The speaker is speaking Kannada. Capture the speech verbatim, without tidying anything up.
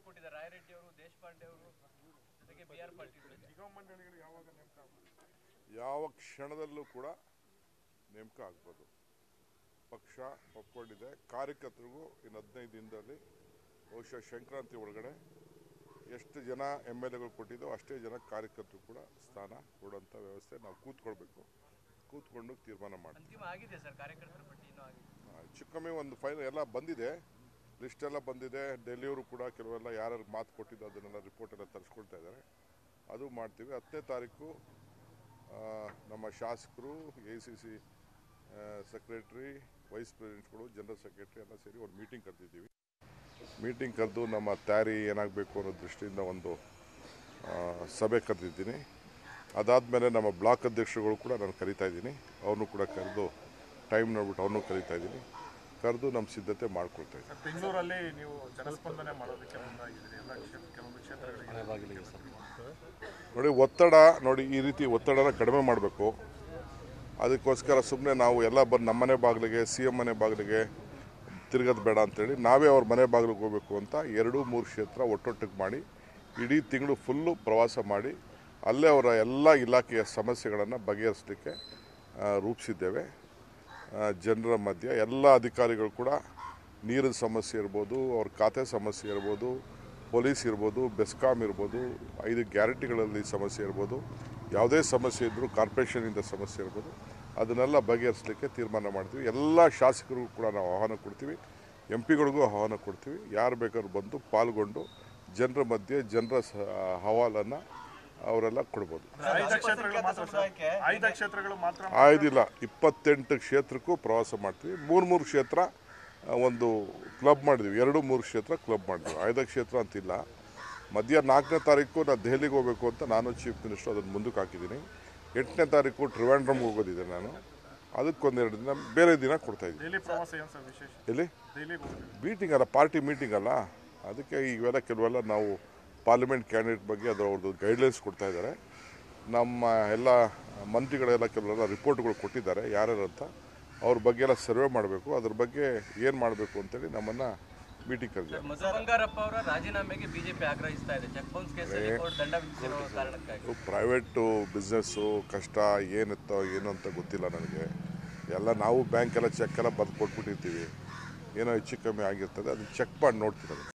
ಕೊಟ್ಟಿದ್ದಾರೆ ರಾಯರೆಡ್ಡಿ ಅವರು, ದೇಶಪಾಂಡೆ ಅವರು ಜೊತೆಗೆ ಬಿ ಆರ್ ಪಾಟೀಲ್. ನಿಗಮ ಮಂಡಳಿಗಳು ಯಾವಾಗ ನೇಮಕ ಆಗ್ಬೋದು? ಯಾವ ಕ್ಷಣದಲ್ಲೂ ಕೂಡ ನೇಮಕ ಆಗ್ಬೋದು. ಪಕ್ಷ ಒಪ್ಕೊಂಡಿದೆ. ಕಾರ್ಯಕರ್ತರಿಗೂ ಇನ್ನು ಹದಿನೈದು ದಿನದಲ್ಲಿ ಬಹುಶಃ ಸಂಕ್ರಾಂತಿ ಒಳಗಡೆ ಎಷ್ಟು ಜನ ಎಮ್ ಎಲ್ ಎಗಳು ಕೊಟ್ಟಿದ್ದೋ ಅಷ್ಟೇ ಜನ ಕಾರ್ಯಕರ್ತರು ಕೂಡ ಸ್ಥಾನ ಕೊಡುವಂಥ ವ್ಯವಸ್ಥೆ ನಾವು ಕೂತ್ಕೊಳ್ಬೇಕು. ಕೂತ್ಕೊಂಡು ತೀರ್ಮಾನ ಮಾಡ್ತೀವಿ. ಆಗಿದೆ ಸರ್ ಕಾರ್ಯಕರ್ತರ ಪಟ್ಟಿ ಇನ್ನೂ ಆಗಿದೆ. ಚಿಕ್ಕಮ್ಮಿ ಒಂದು ಫೈನಲ್ ಎಲ್ಲ ಬಂದಿದೆ, ಲಿಸ್ಟ್ ಎಲ್ಲ ಬಂದಿದೆ. ಡೆಲ್ಲಿಯವರು ಕೂಡ ಕೆಲವೆಲ್ಲ ಯಾರ್ಯಾರು ಮಾತು ಕೊಟ್ಟಿದ್ದು ಅದನ್ನೆಲ್ಲ ರಿಪೋರ್ಟ್ ಎಲ್ಲ ತರಿಸ್ಕೊಳ್ತಾ ಇದ್ದಾರೆ. ಅದು ಮಾಡ್ತೀವಿ. ಹತ್ತನೇ ತಾರೀಕು ನಮ್ಮ ಶಾಸಕರು, A C C secretary, vice ಪ್ರೆಸಿಡೆಂಟ್ಗಳು, ಜನರಲ್ ಸೆಕ್ರೆಟರಿ ಎಲ್ಲ ಸೇರಿ ಒಂದು ಮೀಟಿಂಗ್ ಕರೆದಿದ್ದೀವಿ. ಮೀಟಿಂಗ್ ಕರೆದು ನಮ್ಮ ತಯಾರಿ ಏನಾಗಬೇಕು ಅನ್ನೋ ದೃಷ್ಟಿಯಿಂದ ಒಂದು ಸಭೆ ಕರೆದಿದ್ದೀನಿ. ಅದಾದಮೇಲೆ ನಮ್ಮ ಬ್ಲಾಕ್ ಅಧ್ಯಕ್ಷರುಗಳು ಕೂಡ ನಾನು ಕರೀತಾ ಇದ್ದೀನಿ. ಅವ್ರನ್ನೂ ಕೂಡ ಕರೆದು ಟೈಮ್ ನೋಡ್ಬಿಟ್ಟು ಅವ್ರನ್ನೂ ಕರೀತಾ ಇದ್ದೀನಿ. ಕರೆದು ನಮ್ಮ ಸಿದ್ಧತೆ ಮಾಡ್ಕೊಳ್ತಾ ಇದ್ದೀನಿ. ಬೆಂಗಳೂರಲ್ಲಿ ನೀವು ಜನಸ್ಪಂದನೆ ಮಾಡೋದಕ್ಕೆ ಮುಂದಾಗಿದ್ದೀರಿ ಎಲ್ಲ ಕೆಲವೊಂದು ಕ್ಷೇತ್ರಗಳಿಗೆ. ನೋಡಿ, ಒತ್ತಡ ನೋಡಿ ಈ ರೀತಿ ಒತ್ತಡನ ಕಡಿಮೆ ಮಾಡಬೇಕು. ಅದಕ್ಕೋಸ್ಕರ ಸುಮ್ಮನೆ ನಾವು ಎಲ್ಲ ಬಂದು ನಮ್ಮನೆ ಬಾಗಿಲಿಗೆ, ಸಿ ಎಂ ಮನೆ ಬಾಗಿಲಿಗೆ ತಿರುಗೋದು ಬೇಡ ಅಂತೇಳಿ ನಾವೇ ಅವ್ರ ಮನೆ ಬಾಗಿಲಿಗೆ ಹೋಗಬೇಕು ಅಂತ ಎರಡು ಮೂರು ಕ್ಷೇತ್ರ ಒಟ್ಟೊಟ್ಟಿಗೆ ಮಾಡಿ ಇಡೀ ತಿಂಗಳು ಫುಲ್ಲು ಪ್ರವಾಸ ಮಾಡಿ ಅಲ್ಲೇ ಅವರ ಎಲ್ಲ ಇಲಾಖೆಯ ಸಮಸ್ಯೆಗಳನ್ನು ಬಗೆಹರಿಸಲಿಕ್ಕೆ ರೂಪಿಸಿದ್ದೇವೆ. ಜನರ ಮಧ್ಯೆ ಎಲ್ಲ ಅಧಿಕಾರಿಗಳು ಕೂಡ ನೀರಿನ ಸಮಸ್ಯೆ ಇರ್ಬೋದು, ಅವ್ರ ಖಾತೆ ಸಮಸ್ಯೆ ಇರ್ಬೋದು, ಪೊಲೀಸ್ ಇರ್ಬೋದು, ಬೆಸ್ಕಾಂ ಇರ್ಬೋದು, ಐದು ಗ್ಯಾರಂಟಿಗಳಲ್ಲಿ ಸಮಸ್ಯೆ ಇರ್ಬೋದು, ಯಾವುದೇ ಸಮಸ್ಯೆ ಇದ್ದರೂ ಕಾರ್ಪೊರೇಷನಿಂದ ಸಮಸ್ಯೆ ಇರ್ಬೋದು, ಅದನ್ನೆಲ್ಲ ಬಗೆಹರಿಸಲಿಕ್ಕೆ ತೀರ್ಮಾನ ಮಾಡ್ತೀವಿ. ಎಲ್ಲ ಶಾಸಕರಿಗೂ ಕೂಡ ನಾವು ಆಹ್ವಾನ ಕೊಡ್ತೀವಿ, ಎಂ ಪಿಗಳಿಗೂ ಆಹ್ವಾನ ಕೊಡ್ತೀವಿ. ಯಾರು ಬೇಕಾದ್ರೂ ಬಂದು ಪಾಲ್ಗೊಂಡು ಜನರ ಮಧ್ಯೆ ಜನರ ಹವಾಲನ್ನು ಅವರೆಲ್ಲ ಕೊಡ್ಬೋದು. ಆಯ್ದಿಲ್ಲ, ಇಪ್ಪತ್ತೆಂಟು ಕ್ಷೇತ್ರಕ್ಕೂ ಪ್ರವಾಸ ಮಾಡ್ತೀವಿ. ಮೂರು ಮೂರು ಕ್ಷೇತ್ರ ಒಂದು ಕ್ಲಬ್ ಮಾಡಿದ್ವಿ, ಎರಡು ಮೂರು ಕ್ಷೇತ್ರ ಕ್ಲಬ್ ಮಾಡಿದ್ವಿ. ಐದು ಕ್ಷೇತ್ರ ಅಂತಿಲ್ಲ. ಮಧ್ಯ ನಾಲ್ಕನೇ ತಾರೀಕು ನಾನು ದೆಹಲಿಗೆ ಹೋಗಬೇಕು ಅಂತ ನಾನು ಚೀಫ್ ಮಿನಿಸ್ಟರ್ ಅದನ್ನು ಮುಂದಕ್ಕೆ ಹಾಕಿದ್ದೀನಿ. ಎಂಟನೇ ತಾರೀಕು ಟ್ರಿವಾಂಡ್ರಮ್ಗೆ ಹೋಗೋದಿದೆ. ನಾನು ಅದಕ್ಕೊಂದೆರಡು ದಿನ ಬೇರೆ ದಿನ ಕೊಡ್ತಾ ಇದ್ದೀನಿ. ಎಲ್ಲಿ ಮೀಟಿಂಗ್ ಅಲ್ಲ, ಪಾರ್ಟಿ ಮೀಟಿಂಗ್ ಅಲ್ಲ. ಅದಕ್ಕೆ ಇವೆಲ್ಲ ಕೆಲವೆಲ್ಲ ನಾವು ಪಾರ್ಲಿಮೆಂಟ್ ಕ್ಯಾಂಡಿಡೇಟ್ ಬಗ್ಗೆ ಅದರ ಅವ್ರದ್ದು ಗೈಡ್ಲೈನ್ಸ್ ಕೊಡ್ತಾ ಇದ್ದಾರೆ. ನಮ್ಮ ಎಲ್ಲ ಮಂತ್ರಿಗಳೆಲ್ಲ ಕೆಲವೆಲ್ಲ ರಿಪೋರ್ಟ್ಗಳು ಕೊಟ್ಟಿದ್ದಾರೆ ಯಾರ್ಯಾರು ಅಂತ. ಅವ್ರ ಬಗ್ಗೆ ಎಲ್ಲ ಸರ್ವೆ ಮಾಡಬೇಕು. ಅದ್ರ ಬಗ್ಗೆ ಏನು ಮಾಡಬೇಕು ಅಂತೇಳಿ ನಮ್ಮನ್ನು ಮೀಟಿಂಗ್ ಕರೆದಿದ್ದಾರೆ. ಮಧು ಬಂಗಾರಪ್ಪ ಅವರ ರಾಜೀನಾಮೆಗೆ ಬಿಜೆಪಿ ಆಗ್ರಹಿಸ್ತಾ ಇದೆ. ಚೆಕ್ ಬೌನ್ಸ್ ಕೇಸಲ್ಲಿ ಕೋರ್ಟ್ ದಂಡ ವಿಧಿಸಿರುವ ಕಾರಣಕ್ಕಾಗಿ. ಪ್ರೈವೇಟು ಬಿಸ್ನೆಸ್ಸು ಕಷ್ಟ ಏನಿತ್ತೋ ಏನು ಅಂತ ಗೊತ್ತಿಲ್ಲ ನನಗೆ. ಎಲ್ಲ ನಾವು ಬ್ಯಾಂಕೆಲ್ಲ ಚೆಕ್ ಎಲ್ಲ ಬರೆದು ಕೊಟ್ಬಿಟ್ಟಿರ್ತೀವಿ. ಏನೋ ಹೆಚ್ಚು ಕಮ್ಮಿ ಆಗಿರ್ತದೆ, ಅದನ್ನು ಚೆಕ್ ಮಾಡಿ ನೋಡ್ತಿರೋದು.